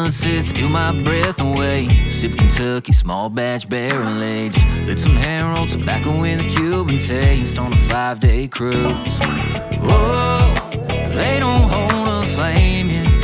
sunset, steal my breath away. Sip Kentucky, small batch, barrel aged. Lit some hand roll tobacco with a Cuban taste on a 5-day cruise. Whoa, they don't hold a flame yet.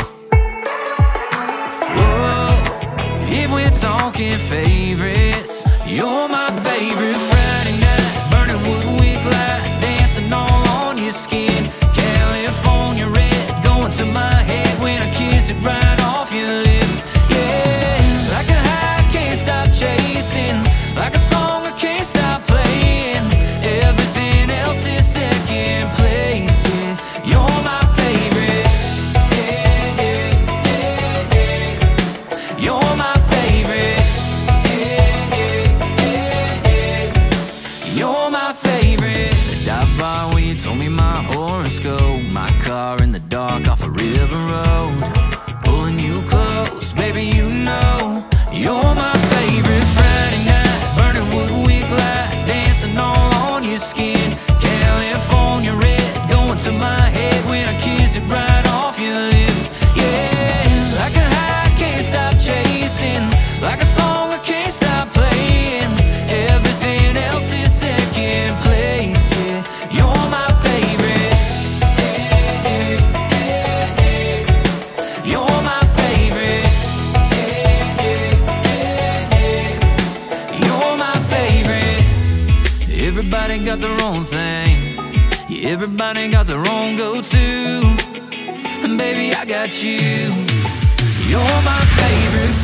Whoa, if we're talking favorites, you're my favorite. Friday night, burning wood wick light, dancing all on your skin. California red, going to my head when I kiss it right off your lips. Yeah, like a high I can't stop chasing, like a song I can't stop playing. Everything else is second place. Yeah, you're my favorite. Yeah, yeah, yeah, yeah. You're my favorite. Yeah, yeah, yeah, yeah. You're my favorite. The dive bar where you told me my horoscope. My car in the dark off a river road, pulling you close, baby, you know you're my favorite. Friday night, burning wood wick light, dancing all on your skin. California red, going to my head when I kiss it right off your lips. Yeah, like a high I can't stop chasing, like a song I can't stop playing. Everything else is second place. Yeah, you're my favorite. Yeah, yeah, yeah, yeah. You're my favorite. Yeah, yeah, yeah, yeah. You're my favorite. Everybody got their own thing. Yeah, everybody got their own go-to. And baby, I got you. You're my favorite.